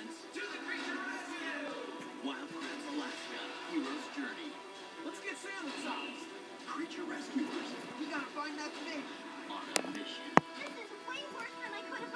presents To the Creature Rescue! Wild Kratts Alaska, Hero's Journey. Let's get sandwich-sized. Creature rescuers We gotta find that fish. on a mission. This is way worse than I could have